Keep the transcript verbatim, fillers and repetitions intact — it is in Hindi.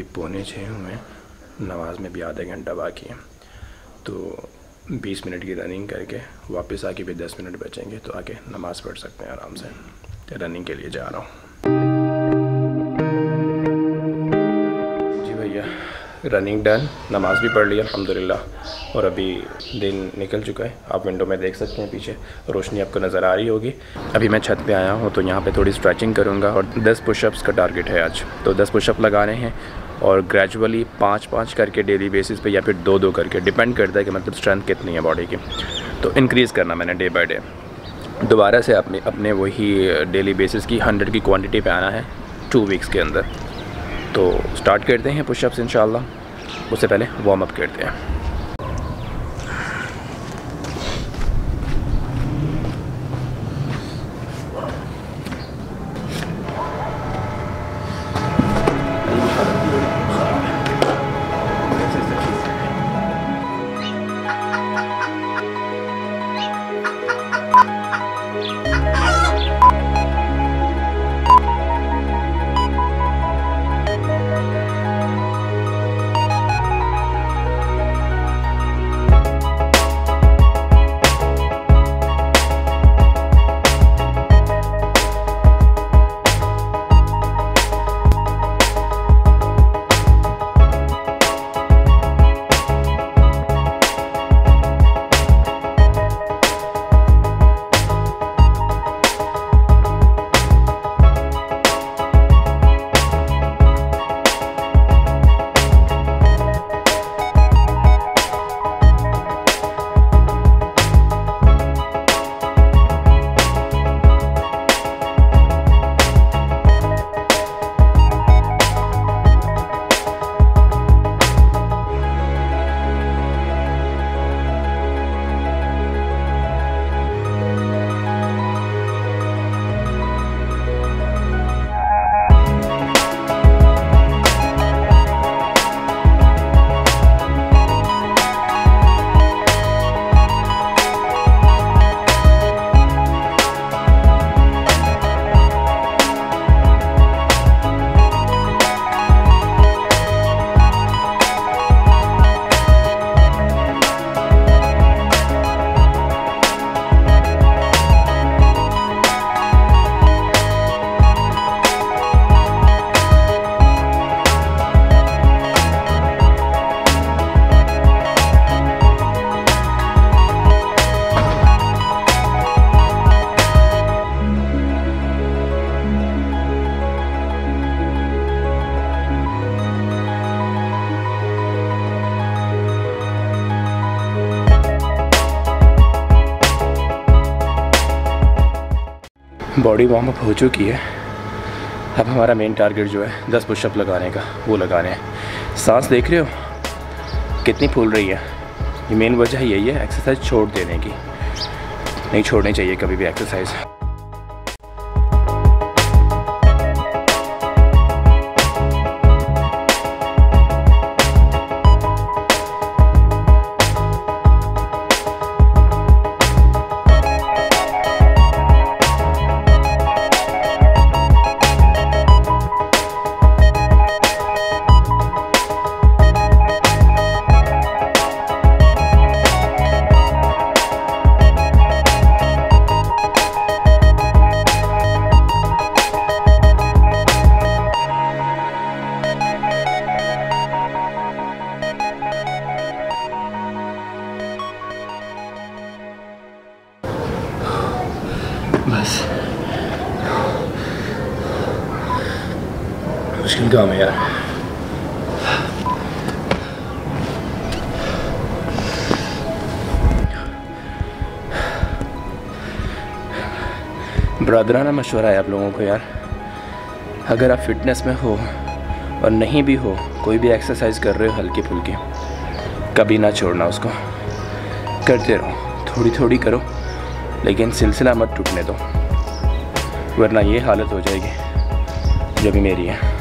अभी पौने छः हुए, नमाज में भी आधा घंटा बाकी है, तो बीस मिनट की रनिंग करके वापस आके भी दस मिनट बचेंगे तो आके नमाज़ पढ़ सकते हैं आराम से। रनिंग के लिए जा रहा हूँ। जी भैया, रनिंग डन, नमाज भी पढ़ लिया अल्हम्दुलिल्लाह, और अभी दिन निकल चुका है। आप विंडो में देख सकते हैं, पीछे रोशनी आपको नज़र आ रही होगी। अभी मैं छत पे आया हूँ तो यहाँ पे थोड़ी स्ट्रेचिंग करूँगा और दस पुशअप्स का टारगेट है आज, तो दस पुशअप लगाने हैं और ग्रेजुअली पाँच पाँच करके डेली बेसिस पे या फिर दो दो करके, डिपेंड करता है कि मतलब स्ट्रेंथ कितनी है बॉडी की, तो इंक्रीज़ करना मैंने डे बाय डे। दोबारा से अपने अपने वही डेली बेसिस की हंड्रेड की क्वांटिटी पे आना है टू वीक्स के अंदर। तो स्टार्ट करते हैं पुशअप्स इंशाल्लाह, उससे पहले वार्म अप करते हैं। बॉडी वार्म अप हो चुकी है। अब हमारा मेन टारगेट जो है दस पुशअप लगाने का, वो लगाने हैं। सांस देख रहे हो कितनी फूल रही है, ये मेन वजह यही है एक्सरसाइज छोड़ देने की। नहीं छोड़नी चाहिए कभी भी एक्सरसाइज। बस मुश्किल काम है यार। ब्रदराना मशवरा है आप लोगों को यार, अगर आप फिटनेस में हो और नहीं भी हो, कोई भी एक्सरसाइज कर रहे हो हल्की फुल्की, कभी ना छोड़ना उसको, करते रहो, थोड़ी थोड़ी करो लेकिन सिलसिला मत टूटने दो, वरना ये हालत हो जाएगी जो भी मेरी है।